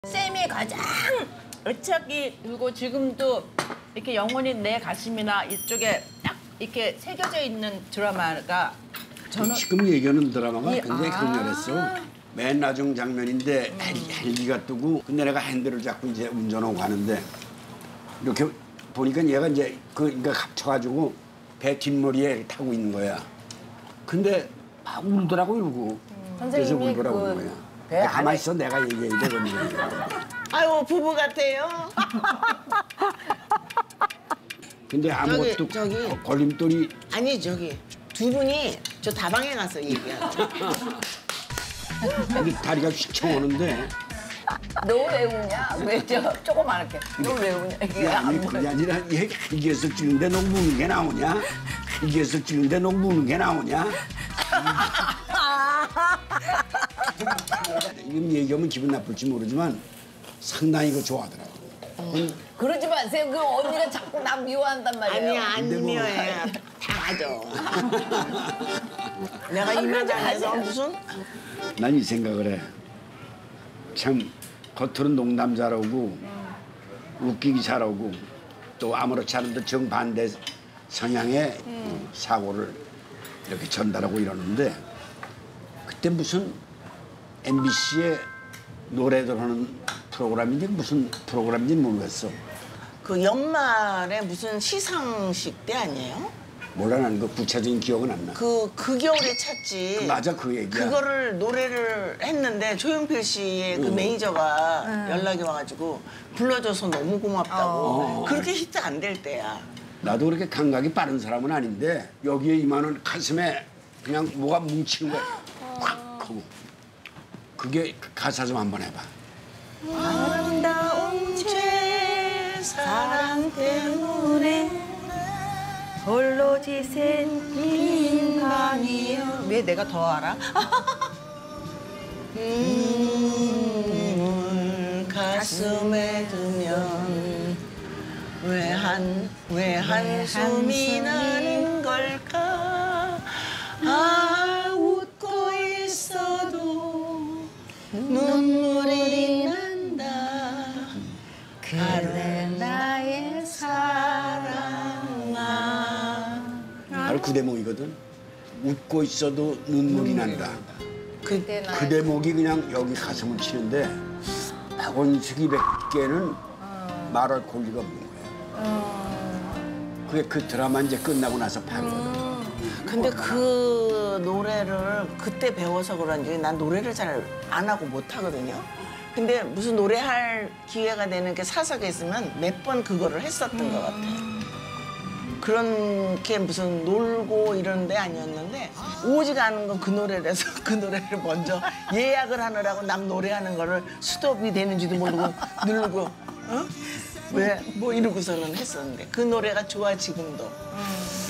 쌤이 가장 애착이 그리고 지금도 이렇게 영원히 내 가슴이나 이쪽에 딱 이렇게 새겨져 있는 드라마가 저는 지금 얘기하는 드라마가 굉장히 강렬했어. 맨 나중 장면인데 헬기가 뜨고 근데 내가 핸들을 잡고 이제 운전하고 가는데 이렇게 보니까 얘가 이제 그러니까 갇혀가지고 배 뒷머리에 타고 있는 거야. 근데 막 울더라고 이러고. 그래서 울더라고 그런 거야. 야, 가만히 있어 내가 얘기해야 되거든. 아유 부부 같아요. 근데 아무것도 저기. 걸림돌이 아니 저기 두 분이 저 다방에 가서 얘기하죠. 여기 다리가 휘청하는데 너 왜 우냐? 왜 저 조그맣게 너 왜 우냐? 이게 아니 안 그게 아니라 얘 헬기에서 찍는데 너 무는 게 나오냐? 헬기에서 찍는데 너 무는 게 나오냐? 지금 얘기하면 기분 나쁠지 모르지만 상당히 이거 좋아하더라고. 그러지 마세요. 그 언니가 자꾸 나 미워한단 말이에요. 아니야 안 근데 뭐. 미워해. 다 가져. 내가 이만장해서 무슨 난 이 생각을 해. 참 겉으로는 농담 잘하고 웃기기 잘하고 또 아무렇지 않은데 정반대 성향의 사고를 이렇게 전달하고 이러는데 그때 무슨 MBC의 노래들 하는 프로그램인지 무슨 프로그램인지 모르겠어. 그 연말에 무슨 시상식 때 아니에요? 몰라 나는 그 구체적인 기억은 안 나. 그 겨울에 찾지. 맞아 그 얘기야. 그거를 노래를 했는데 조용필 씨의 그 매니저가 연락이 와가지고 불러줘서 너무 고맙다고. 그렇게 히트 안 될 때야. 나도 그렇게 감각이 빠른 사람은 아닌데 여기에 이만한 가슴에 그냥 뭐가 뭉치는 거야. 확 하고. 그게 가사 좀 한번 해봐. 아름다운 죄 사랑 때문에 홀로 지샌 인간이여. 왜 내가 더 알아? 가슴에 두면 왜 한숨이 나는 걸까? 아 웃고 있어도 눈물이 난다. 그대 나의 사랑아. 바로 그 대목이거든. 웃고 있어도 눈물이 난다. 그 대목이 그냥 여기 가슴을 치는데 박원숙이 100개는 말할 권리가 없는 거야. 그게 그 드라마 이제 끝나고 나서 바로거든. 근데 그 노래를 그때 배워서 그런지 난 노래를 잘 안 하고 못 하거든요. 근데 무슨 노래할 기회가 되는 게 사석에 있으면 몇 번 그거를 했었던 것 같아요. 그런 게 무슨 놀고 이런 데 아니었는데 오직 아는 건 그 노래라서 그 노래를 먼저 예약을 하느라고 남 노래하는 거를 스톱이 되는지도 모르고 누르고 어? 왜 뭐 이러고서는 했었는데 그 노래가 좋아 지금도.